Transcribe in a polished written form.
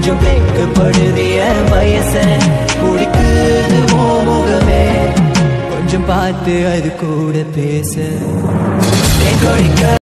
கொஞ்சம் வெக்கப்படுறிய வயச குடிக்குது முகமே கொஞ்சம் பார்த்து அது கூட பேச